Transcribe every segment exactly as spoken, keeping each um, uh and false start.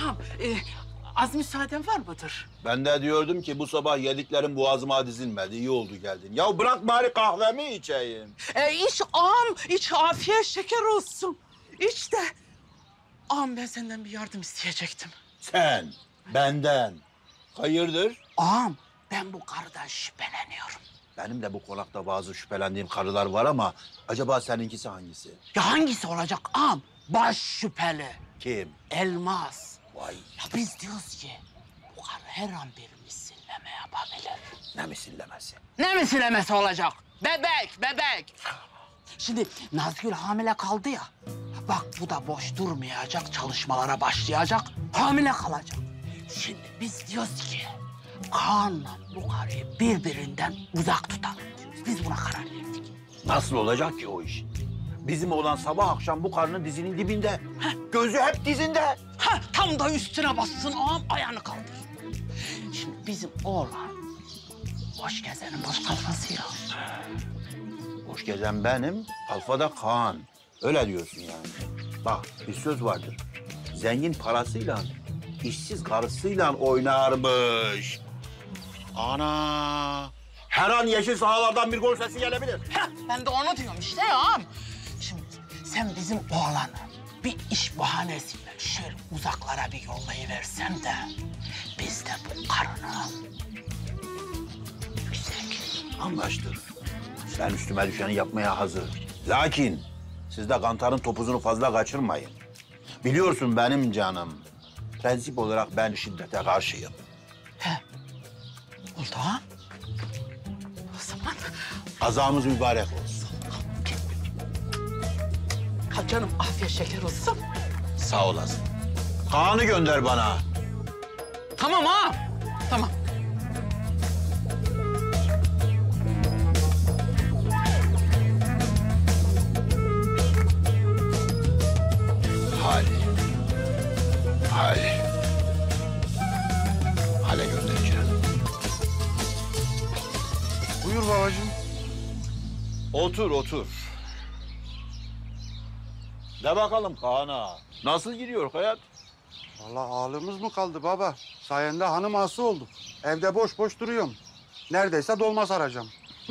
ağam, e, az müsaaden var mıdır? Ben de diyordum ki bu sabah yediklerim boğazıma dizilmedi. İyi oldu geldin. Ya bırak bari kahvemi içeyim. E, iç ağam, iç afiyet şeker olsun. İç de. Ağam ben senden bir yardım isteyecektim. Sen, benden. Hayırdır? Ağam ben bu karıdan şüpheleniyorum. Benim de bu konakta bazı şüphelendiğim karılar var ama acaba seninkisi hangisi? Ya hangisi olacak ağam? Baş şüpheli. Kim? Elmas. Vay. Ya biz diyoruz ki bu karı her an bir misilleme yapabilir. Ne misillemesi? Ne misillemesi olacak? Bebek, bebek. Şimdi Nazgül hamile kaldı ya. Bak bu da boş durmayacak, çalışmalara başlayacak, hamile kalacak. Şimdi biz diyoruz ki Kaan'la bu karıyı birbirinden uzak tutalım. Biz buna karar verdik. Nasıl olacak ki o iş? Bizim oğlan sabah akşam bu karının dizinin dibinde. Heh, gözü hep dizinde. Ha, tam da üstüne bassın ağam, ayağını kaldır. Şimdi bizim oğlan boş gezenin boş kalfası ya. Boş gezen benim, alfada Kaan. Öyle diyorsun yani. Bak bir söz vardır. Zengin parasıyla, işsiz karısıyla oynarmış. Ana! Her an yeşil sahalardan bir gol sesi gelebilir. Heh, ben de onu diyorum işte ya ağam. Şimdi sen bizim oğlanı bir iş bahanesiyle şöyle uzaklara bir yollayıversen de biz de bu karını yüksek. Anlaştık. Sen üstüme düşeni yapmaya hazır. Lakin siz de kantarın topuzunu fazla kaçırmayın. Biliyorsun benim canım. Prensip olarak ben şiddete karşıyım. He. Oldu ağam. O zaman Kazamız mübarek olsun. ha canım afiyet şeker olsun. Sağ olasın. Kaan'ı gönder bana. Tamam ağam. Tamam. Hali. Hali. Hale göndereceğim. Buyur babacığım. Otur, otur. De bakalım Kaan'a. Nasıl gidiyor hayat? Vallahi ağlığımız mı kaldı baba? Sayende hanım ağası olduk. Evde boş boş duruyorum. Neredeyse dolma saracağım.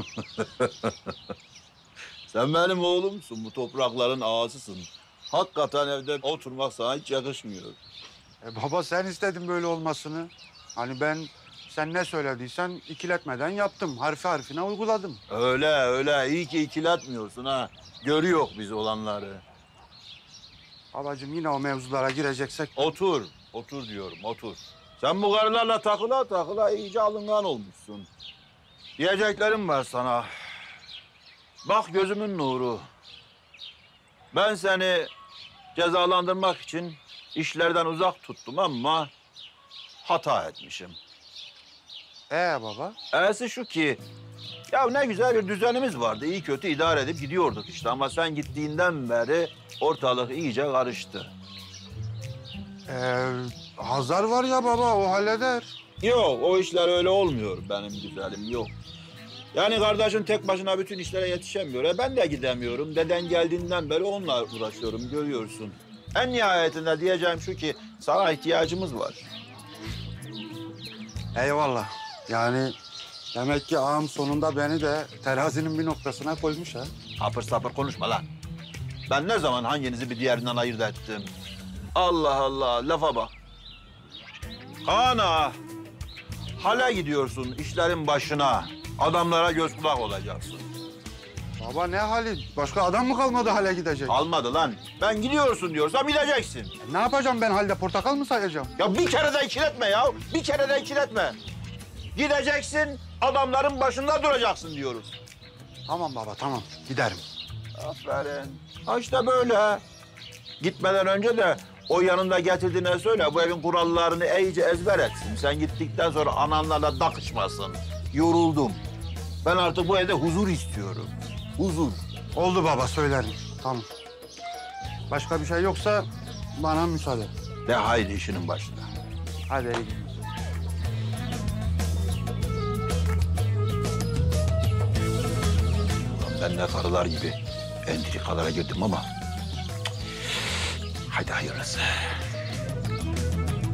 Sen benim oğlumsun, bu toprakların ağasısın. Hakikaten evde oturmak sana hiç yakışmıyor. E baba sen istedin böyle olmasını. Hani ben sen ne söylediysen ikiletmeden yaptım. Harfi harfine uyguladım. Öyle öyle, iyi ki ikiletmiyorsun ha. Görüyor biz olanları. Babacığım yine o mevzulara gireceksek... Otur, otur diyorum, otur. Sen bu karılarla takıla takıla iyice alıngan olmuşsun. Diyeceklerim var sana. Bak gözümün nuru. Ben seni cezalandırmak için işlerden uzak tuttum ama hata etmişim. Ee baba? E'si şu ki, ya ne güzel bir düzenimiz vardı. İyi kötü idare edip gidiyorduk işte ama sen gittiğinden beri ortalık iyice karıştı. Ee, Hazar var ya baba o halleder. Yok, o işler öyle olmuyor benim güzelim, yok. Yani kardeşin tek başına bütün işlere yetişemiyor. E ben de gidemiyorum. Deden geldiğinden beri onunla uğraşıyorum, görüyorsun. En nihayetinde diyeceğim şu ki, sana ihtiyacımız var. Eyvallah. Yani demek ki ağam sonunda beni de terazinin bir noktasına koymuş ha. Sapır sapır konuşma lan. Ben ne zaman hanginizi bir diğerinden ayırt ettim? Allah Allah, lafa bak. Ana, hale gidiyorsun işlerin başına. Adamlara göz kulak olacaksın. Baba ne hali? Başka adam mı kalmadı hale gidecek? Almadı lan. Ben gidiyorsun diyorsam gideceksin. E, ne yapacağım ben halde portakal mı sayacağım? Ya bir kere de ikiletme ya. Bir kere de ikiletme. Gideceksin, adamların başında duracaksın diyoruz. Tamam baba tamam giderim. Aferin. Ha işte böyle. Gitmeden önce de o yanında getirdiğine söyle, bu evin kurallarını iyice ezber etsin. Sen gittikten sonra ananlarla takışmasın. Yoruldum. Ben artık bu evde huzur istiyorum. Huzur. Oldu baba söylerim. Tamam. Başka bir şey yoksa bana müsaade. De haydi işinin başına. Hadi iyi günler. Ben de karılar gibi entrikalara girdim ama... Hadi hayırlısı.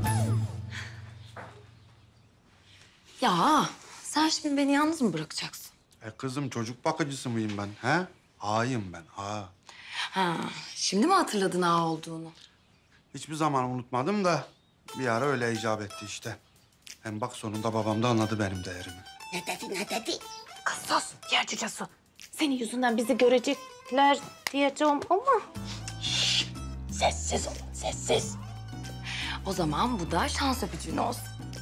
Ya sen şimdi beni yalnız mı bırakacaksın? E kızım çocuk bakıcısı mıyım ben he? Ağayım ben ağa. Ha, şimdi mi hatırladın ağa olduğunu? Hiçbir zaman unutmadım da bir ara öyle icap etti işte. Hem bak sonunda babam da anladı benim değerimi. Ne dedi ne dedi? Kız sus, yer cücesi. Senin yüzünden bizi görecekler diyeceğim ama... Sessiz olun sessiz. O zaman bu da şans öpücüğün olsun.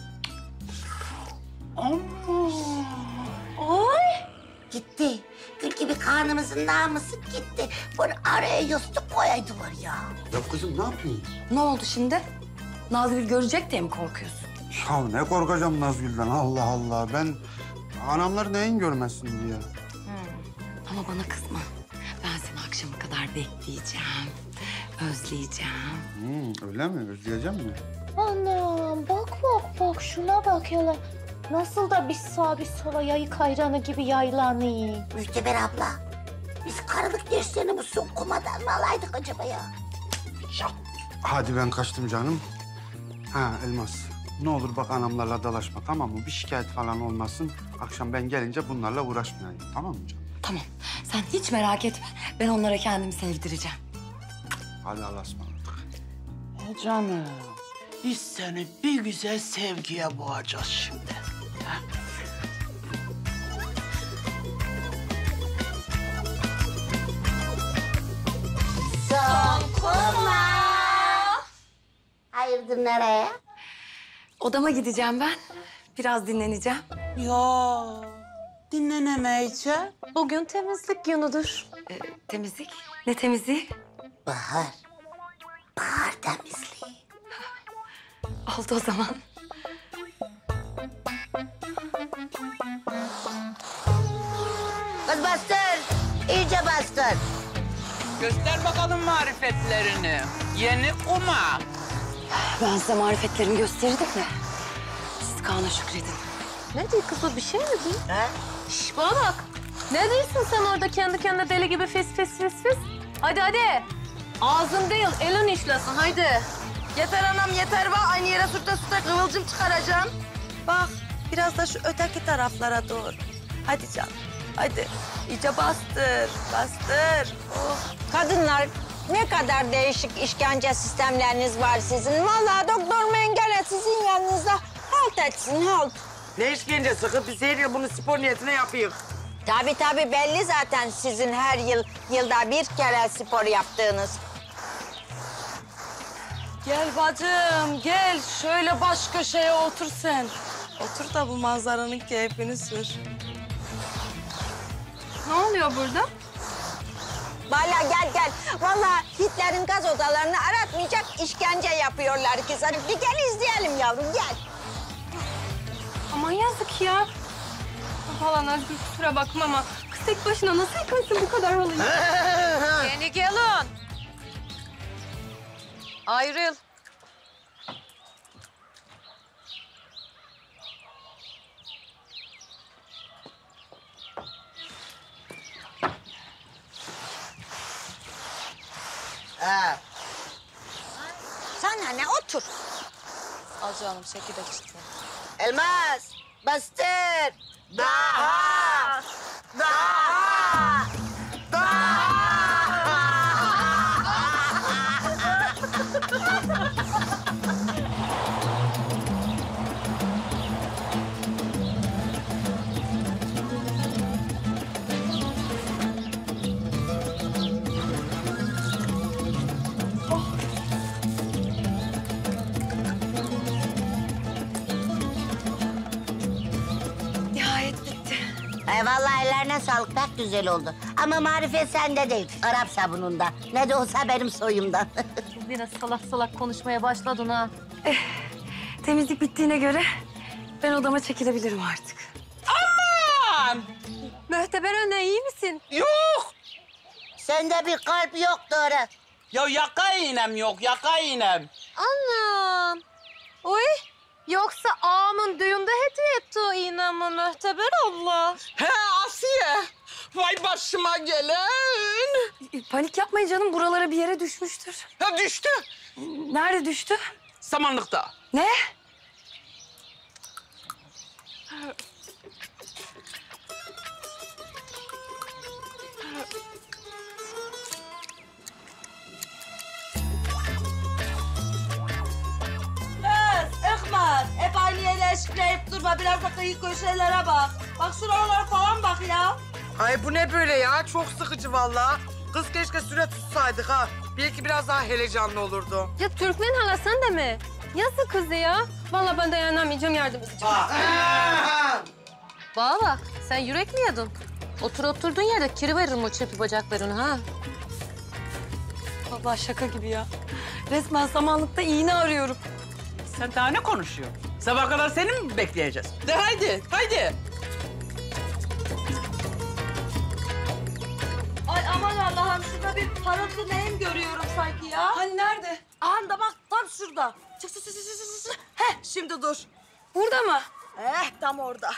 Oy! Gitti. Gül gibi karnımızın namusu gitti. Bunu araya yastık koyaydılar ya. Ya kızım ne yapıyorsun? Ne oldu şimdi? Nazgül görecek diye mi korkuyorsun? Ya ne korkacağım Nazgül'den Allah Allah. Ben anamlar neyin görmesin diye. Ama bana kızma. Ben seni akşama kadar bekleyeceğim. Özleyeceğim. Hmm, öyle mi? Özleyeceğim mi? Anam bak bak bak şuna bak hele. Nasıl da bir sağa bir sola yayık ayranı gibi yaylanıyor. Mühteber abla. Biz karılık derslerini bu son kumadan mı alaydık acaba ya? Hadi ben kaçtım canım. Ha Elmas. Ne olur bak anamlarla dalaşma tamam mı? Bir şikayet falan olmasın. Akşam ben gelince bunlarla uğraşmayayım. Tamam mı canım? Tamam. Sen hiç merak etme. Ben onlara kendimi sevdireceğim. Hadi Allah'a ısmarladık. E canım, biz seni bir güzel sevgiye boğacağız şimdi. Ha? Son kuma. Hayırdır nereye? Odama gideceğim ben. Biraz dinleneceğim. Ya dinlenemeyeceğim. Bugün temizlik günüdür. Ee, temizlik? Ne temizliği? Bahar. Bahar temizliği. Oldu o zaman. Kız bastır. İyice bastır. Göster bakalım marifetlerini. Yeni kuma. Ben size marifetlerimi gösterirdim de. Siz Kaan'a şükredin. Ne diyor kız o bir şey mi diyor? Ha? Şş bana bak. Ne diyorsun sen orada kendi kendine deli gibi fes fes fes fes? Hadi hadi. Ağzın değil elin işlesin haydi. Yeter anam yeter bak aynı yere sürte sürte kıvılcım çıkaracağım. Bak biraz da şu öteki taraflara doğru. Hadi canım hadi. İyice bastır bastır. Oh. Kadınlar ne kadar değişik işkence sistemleriniz var sizin. Vallahi doktor Mengele sizin yanınızda halt etsin halt. Ne işkencesi kız biz her yıl bunu spor niyetine yapıyoruz. Tabii tabii belli zaten sizin her yıl yılda bir kere spor yaptığınız. Gel bacım gel şöyle baş köşeye otur sen. Otur da bu manzaranın keyfini sür. Ne oluyor burada? Vallahi gel gel. Vallahi Hitler'in gaz odalarını aratmayacak işkence yapıyorlar kız. Hadi bir gel izleyelim yavrum gel. Aman yazık ya. Falan Özgür kusura bakma ama kız tek başına nasıl yıkarsın bu kadar halıyı? Yeni gelin. Ayrıl. Ha. Sana ne otur. Al canım çekirdek işte. Elmas. Bastır. Daha. Daha. Nihayet bitti. Ay vallahi ellerine sağlık pek güzel oldu. Ama marifet sende değil. Arap sabununda. Ne de olsa benim soyumdan. Yine salak salak konuşmaya başladın ha. Temizlik bittiğine göre ben odama çekilebilirim artık. Aman! Möhteber anne iyi misin? Yok! Sende bir kalp yok doğru. Ya yaka iğnem yok, yaka iğnem. Anam. Oy. Yoksa ağamın düğünde hediye etti o iğnemi Möhteber abla. He Asiye! Vay başıma gelen! E, Panik yapmayın canım. Buralara bir yere düşmüştür. Ya düştü. Nerede düştü? Samanlıkta. Ne? Kız, Ihmar. Hep aynı yere eşikleyip durma. Biraz da kıyı köşelere bak. Bak şuralara falan bak ya. Ay bu ne böyle ya? Çok sıkıcı vallahi. Kız keşke süre tutsaydık ha. Belki biraz daha heyecanlı olurdu. Ya Türkmen hala sen de mi? Yazık kızı ya. Vallahi ben dayanamayacağım, yardım edeceğim. Bana bak, sen yürek mi yedin? Otur oturduğun yerde kiri veririm o çırpı bacaklarını ha. Vallahi şaka gibi ya. Resmen samanlıkta iğne arıyorum. Sen daha ne konuşuyorsun? Sabah kadar seni mi bekleyeceğiz? De haydi, haydi. Ay aman Allah'ım, şurada bir parıltı neyim görüyorum sanki ya. Hani nerede? Anda bak, tam şurada. Çık çık çık çık çık, çık. Heh, şimdi dur. Burada mı? Eh, tam orada.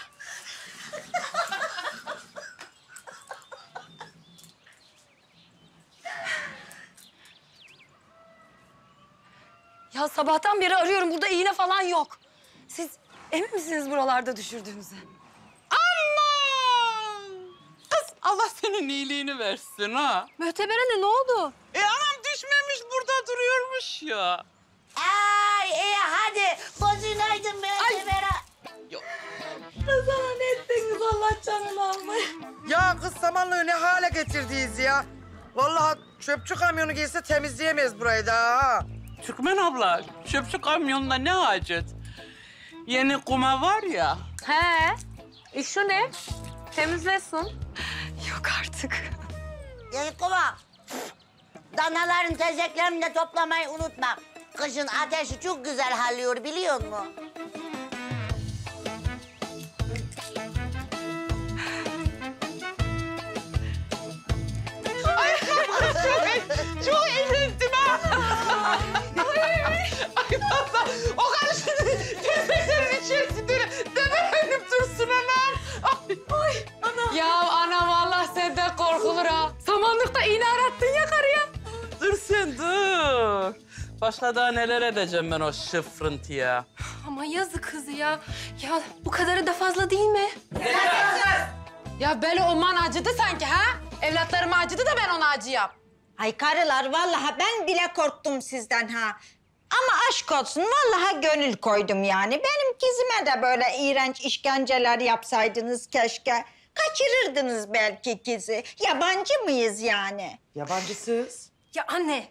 Ya sabahtan beri arıyorum. Burada iğne falan yok. Siz emin misiniz buralarda düşürdüğünüze? Aman! Kız Allah senin iyiliğini versin ha. Mühteberene ne oldu? E anam düşmemiş burada duruyormuş ya. Ay iyi hadi. Gözün aydın be Severa. Sana ne ettiniz Allah canını almayı. Ya kız samanlığı ne hale getirdiniz ya? Vallahi çöpçü kamyonu gelse temizleyemeyiz burayı da ha. Türkmen abla, çöpçü kamyonunda ne hacet? Yeni kuma var ya. He, işi ne? Temizlesin. Yok artık. Yankova. Danaların tezeklerini de toplamayı unutma. Kışın ateşi çok güzel halliyor biliyor musun? Çok eğlendim ha. Ay valla o kadar şimdi tezeklerin içerisinde develenip dursun anam. Ay, ay anam. Ya ana vallahi senden korkulur ha. Samanlıkta iğne arattın ya karıya. Dur sen dur. Başka daha neler edeceğim ben o şıfrıntıya. Ama yazık kızı ya. Ya bu kadarı da fazla değil mi? Ya böyle olman acıdı sanki ha? Evlatlarıma acıdı da ben ona acıyam. Ay karılar vallahi ben bile korktum sizden ha. Ama aşk olsun vallahi gönül koydum yani. Benim kızıma da böyle iğrenç işkenceler yapsaydınız keşke. Kaçırırdınız belki kızı. Yabancı mıyız yani? Yabancısız. Ya anne.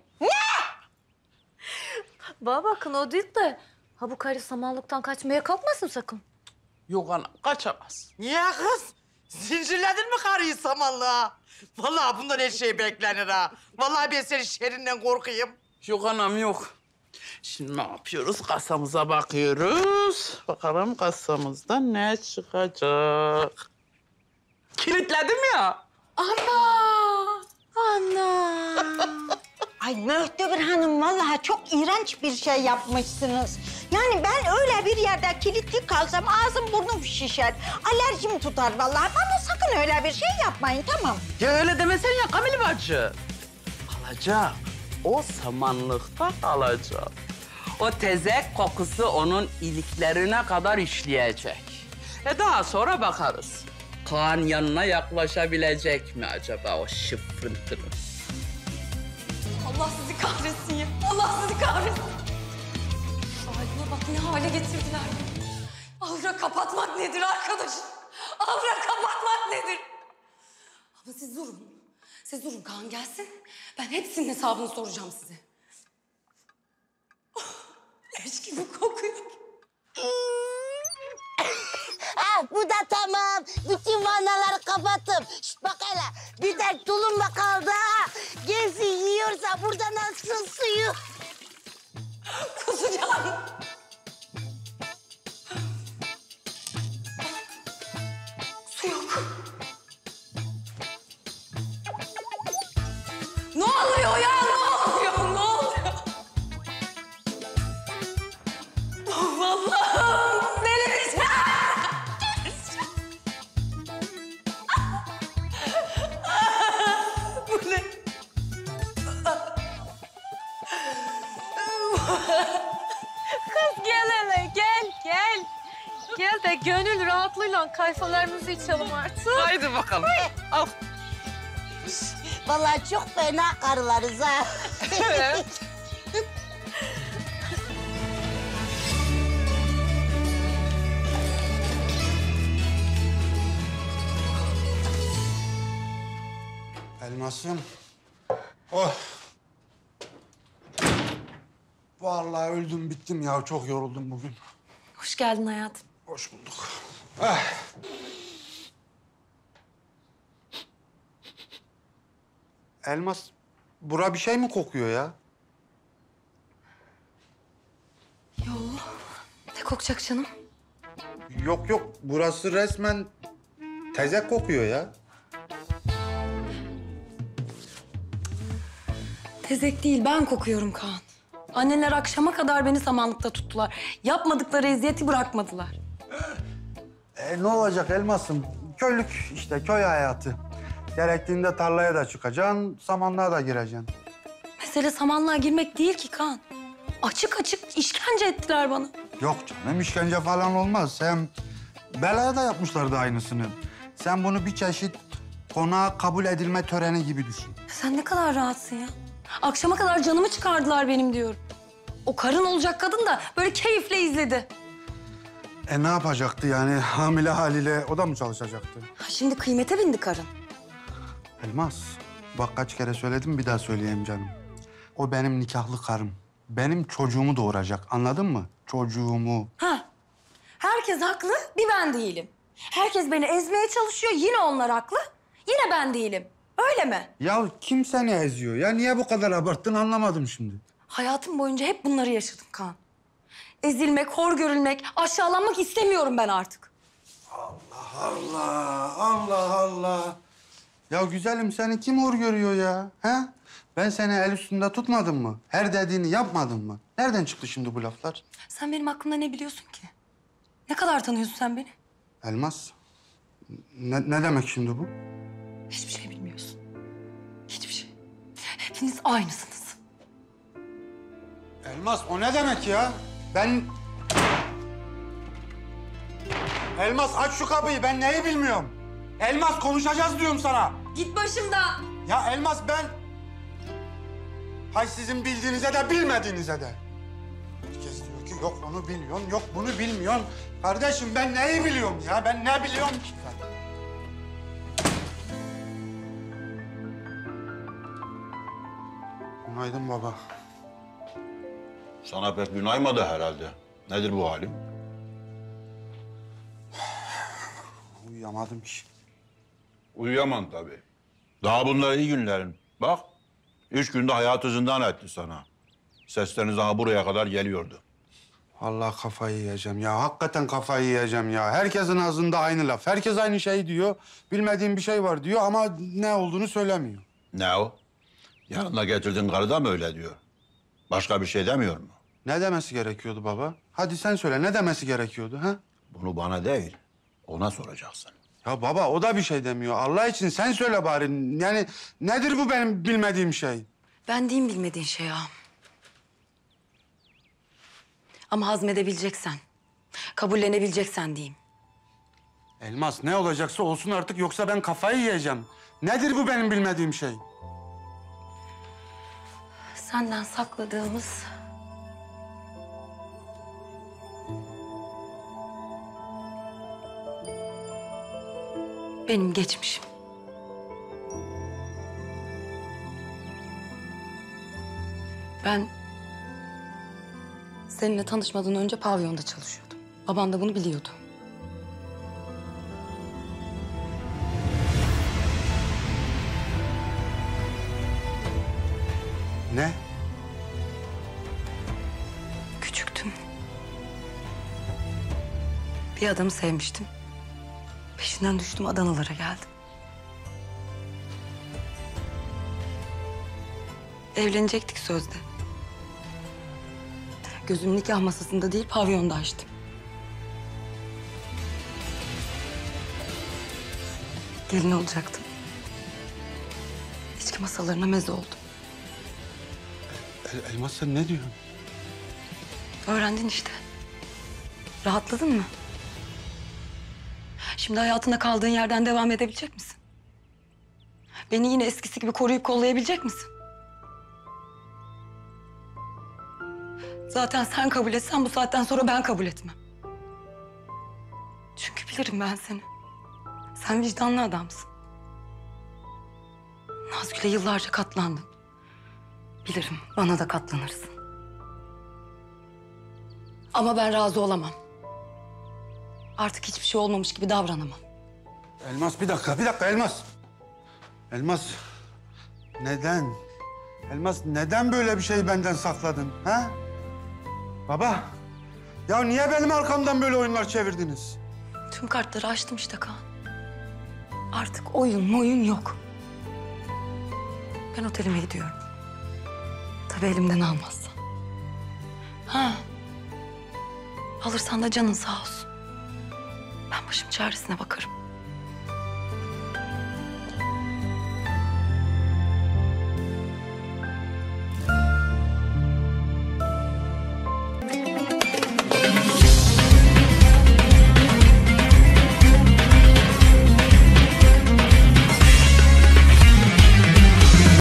Bana bakın o değil de... Ha bu karı samanlıktan kaçmaya kalkmasın sakın. Yok anam kaçamaz. Niye kız? Zincirledin mi karıyı samanlığa? Vallahi bundan her şey beklenir ha. Vallahi ben senin şerrinden korkayım. Yok anam yok. Şimdi ne yapıyoruz? Kasamıza bakıyoruz. Bakalım kasamızda ne çıkacak? Kilitledim ya. Ana! Ana! Ay Mühtebir Hanım vallahi çok iğrenç bir şey yapmışsınız. Yani ben öyle bir yerde kilitli kalsam ağzım burnum şişer. Alerjim tutar vallahi. Bana sakın öyle bir şey yapmayın tamam. Ya öyle demesen ya Kamil bacı. Kalacak. O samanlıkta kalacak. O tezek kokusu onun iliklerine kadar işleyecek. E daha sonra bakarız. Kaan yanına yaklaşabilecek mi acaba o şıfrıntının? Allah sizi kahretsin ya. Allah sizi kahretsin. Şu halime bak ne hale getirdiler beni. Avra kapatmak nedir arkadaş? Avra kapatmak nedir? Ama siz durun. Siz durun Kaan gelsin. Ben hepsinin hesabını soracağım size. Oh, leş gibi kokuyor. Ha, bu da tamam. Bütün vanaları kapattım. Şişt bak hele. Bir tek tulumba kaldı ha. Gelsin yiyorsa buradan alsın suyu. Kusacağım. Su yok. Ne oluyor ya? Ne oluyor? Ne oluyor? Oh, Allah'ım! Delireceğim! Bu ne? Kız gel hele gel gel. Gel de gönül rahatlığıyla kayfalarımızı içelim artık. Haydi bakalım. Al. Vallahi çok fena karılarız ha. Elmasım. Oh. Vallahi öldüm bittim ya. Çok yoruldum bugün. Hoş geldin hayatım. Hoş bulduk. Ah. Elmas, bura bir şey mi kokuyor ya? Yo, ne kokacak canım? Yok yok, burası resmen tezek kokuyor ya. Tezek değil, ben kokuyorum Kaan. Anneler akşama kadar beni samanlıkta tuttular. Yapmadıkları eziyeti bırakmadılar. E, ne olacak Elmas'ım? Köylük işte, köy hayatı. Gerektiğinde tarlaya da çıkacaksın, samanlığa da gireceksin. Mesele samanlığa girmek değil ki Kaan. Açık açık işkence ettiler bana. Yok canım, işkence falan olmaz. Hem belaya da yapmışlardı aynısını. Sen bunu bir çeşit konağa kabul edilme töreni gibi düşün. Sen ne kadar rahatsın ya. Akşama kadar canımı çıkardılar benim diyorum. O karın olacak kadın da böyle keyifle izledi. E ne yapacaktı yani hamile haliyle o da mı çalışacaktı? Ha, şimdi kıymete bindi karın. Elmas, bak kaç kere söyledim bir daha söyleyeyim canım. O benim nikahlı karım. Benim çocuğumu doğuracak, anladın mı? Çocuğumu. Ha, herkes haklı, bir ben değilim. Herkes beni ezmeye çalışıyor, yine onlar haklı. Yine ben değilim. Öyle mi? Ya kim seni eziyor? Ya niye bu kadar abarttın anlamadım şimdi. Hayatım boyunca hep bunları yaşadım Kaan. Ezilmek, hor görülmek, aşağılanmak istemiyorum ben artık. Allah, Allah Allah. Ya güzelim seni kim hor görüyor ya? He? Ben seni el üstünde tutmadım mı? Her dediğini yapmadın mı? Nereden çıktı şimdi bu laflar? Sen benim hakkımda ne biliyorsun ki? Ne kadar tanıyorsun sen beni? Elmas, ne, ne demek şimdi bu? Hiçbir şey bilmiyorsun. Hiçbir şey. Hepiniz aynısınız. Elmas, o ne demek ya? Ben... Elmas aç şu kapıyı, ben neyi bilmiyorum? Elmas konuşacağız diyorum sana. Git başımdan. Ya Elmas ben... Hay sizin bildiğinize de bilmediğinize de. Herkes diyor ki yok onu biliyorsun, yok bunu bilmiyorsun. Kardeşim ben neyi biliyorum ya? Ben ne biliyorum ki? Günaydın baba. Sana pek gün aymadı herhalde. Nedir bu halin? Uyuyamadım ki. Uyuyamam tabii. Daha bunlar iyi günlerin. Bak, üç günde hayatı zindan etti sana. Sesleriniz daha buraya kadar geliyordu. Vallahi kafayı yiyeceğim ya. Hakikaten kafayı yiyeceğim ya. Herkesin ağzında aynı laf. Herkes aynı şey diyor. Bilmediğim bir şey var diyor ama ne olduğunu söylemiyor. Ne o? Yanına getirdiğin karı da mı öyle diyor? Başka bir şey demiyor mu? Ne demesi gerekiyordu baba? Hadi sen söyle, ne demesi gerekiyordu ha? Bunu bana değil, ona soracaksın. Ya baba o da bir şey demiyor. Allah için sen söyle bari. Yani nedir bu benim bilmediğim şey? Ben diyeyim bilmediğin şey ağam. Ama hazmedebileceksen, kabullenebileceksen diyeyim. Elmas ne olacaksa olsun artık yoksa ben kafayı yiyeceğim. Nedir bu benim bilmediğim şey? Senden sakladığımız... benim geçmişim. Ben seninle tanışmadan önce pavyonda çalışıyordum. Babam da bunu biliyordu. Ne? Küçüktüm. Bir adamı sevmiştim. Peşinden düştüm, Adanalara geldim. Evlenecektik sözde. Gözüm nikah masasında değil, pavyonda açtım. Gelin olacaktım. İçki masalarına meze oldum. El- Elmas sen ne diyorsun? Öğrendin işte. Rahatladın mı? Şimdi hayatına kaldığın yerden devam edebilecek misin? Beni yine eskisi gibi koruyup kollayabilecek misin? Zaten sen kabul etsen bu saatten sonra ben kabul etmem. Çünkü bilirim ben seni. Sen vicdanlı adamsın. Nazgül'e yıllarca katlandın. Bilirim bana da katlanırsın. Ama ben razı olamam. Artık hiçbir şey olmamış gibi davranamam. Elmas bir dakika, bir dakika Elmas. Elmas, neden? Elmas neden böyle bir şey benden sakladın, ha? Baba, ya niye benim arkamdan böyle oyunlar çevirdiniz? Tüm kartları açtım işte Kaan. Artık oyun oyun yok. Ben otelime gidiyorum. Tabii elimden almazsan. Ha. Alırsan da canın sağ olsun. Ben başım çaresine bakarım.